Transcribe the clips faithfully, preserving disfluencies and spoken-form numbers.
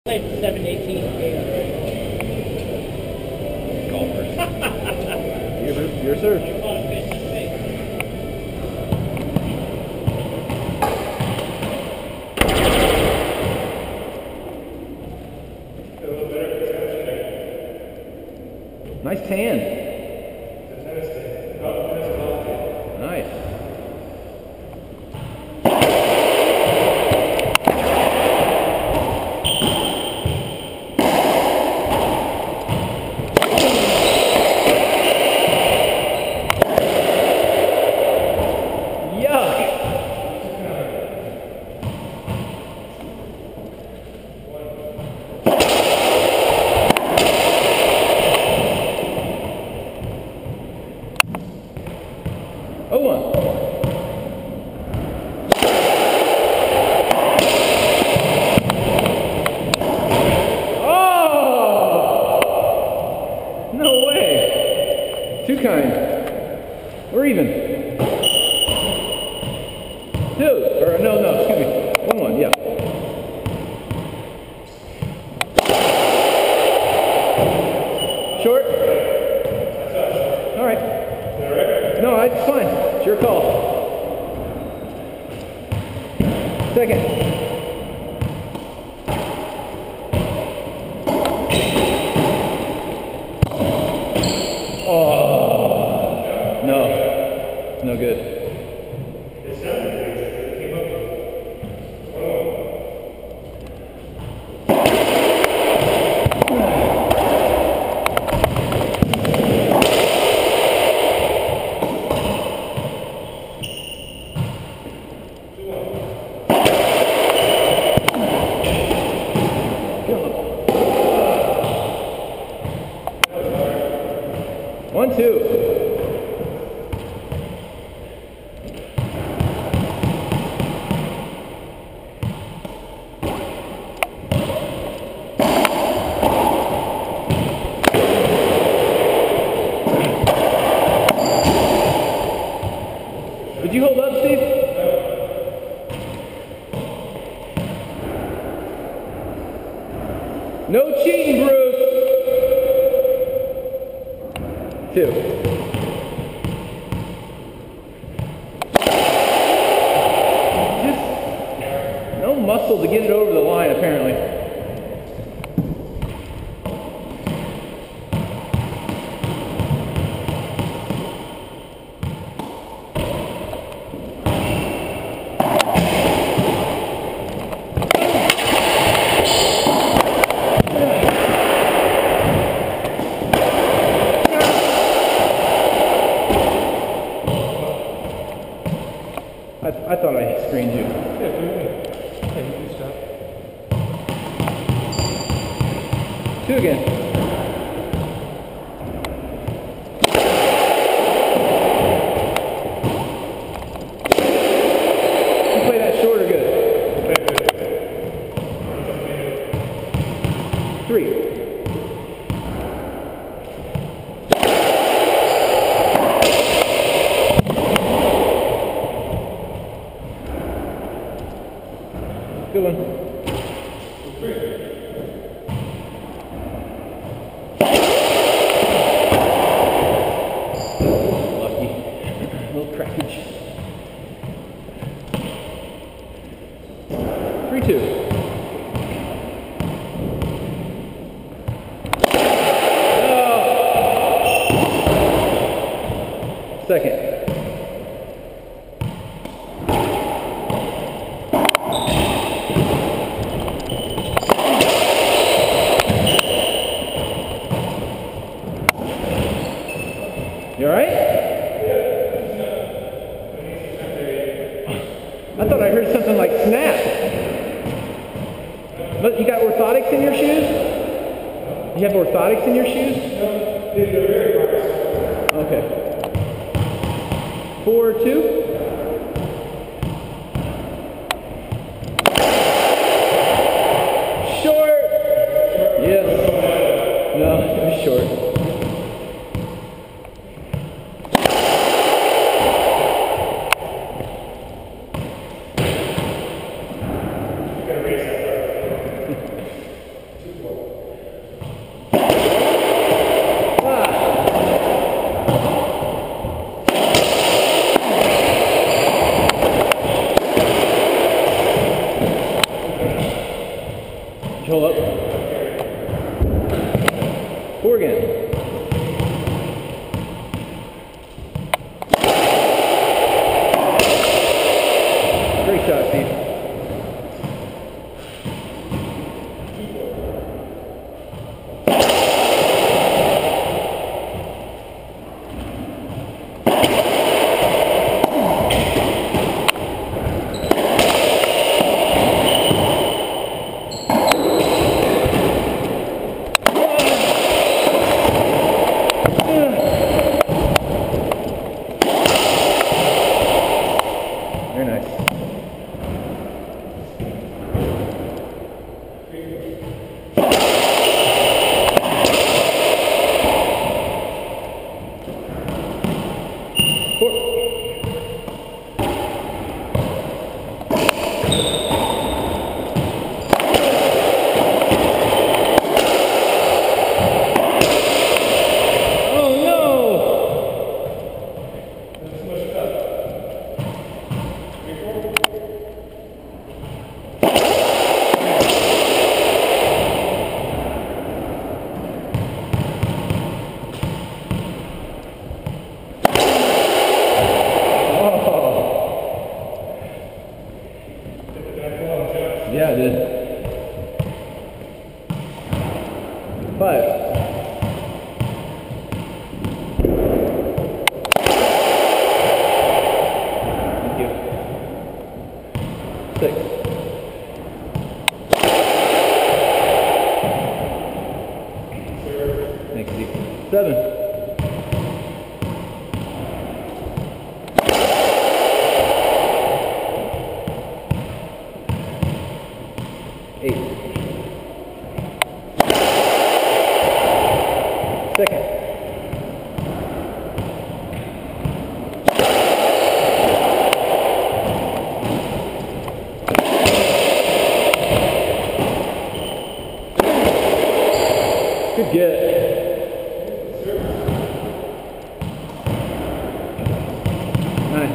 Played seven eighteen game. Golfers. your, your serve. Nice tan. Nice. Oh, one. Oh! No way. Too kind. We're even. Two. Or no, no, excuse me. One, one, yeah. Short? All right. No, it's fine. It's your call. Second. Oh, no. No good. One, two. Did you hold up, Steve? No cheating, Bruce. Two. Just no muscle to get it over the line, apparently. I, I thought I screened you. Yeah, you can stop. Two again. You play that short or good? Three. Good one. Lucky. A little crackage. Three, two. Oh. Second. You all right? I thought I heard something like snap. But you got orthotics in your shoes? You have orthotics in your shoes? Okay. Four, two. Short. Yes. No, it was short. Control up. Four again. Great shot, Steve. Very nice. Four. Oh no! Yeah, I did. Five. Thank you. Six. Thank you. Seven. Eight. Second. Good get. Nine.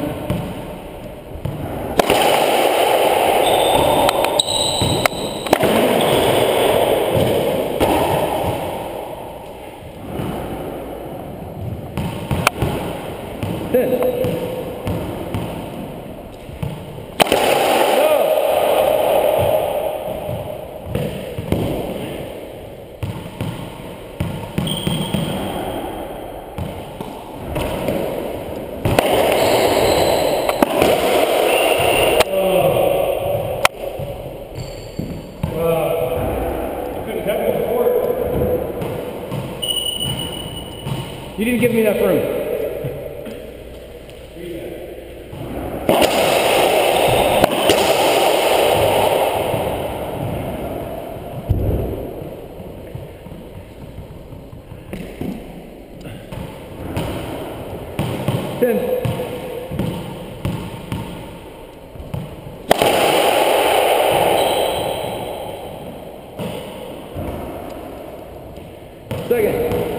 Ten. You didn't give me enough room. Ten. Second.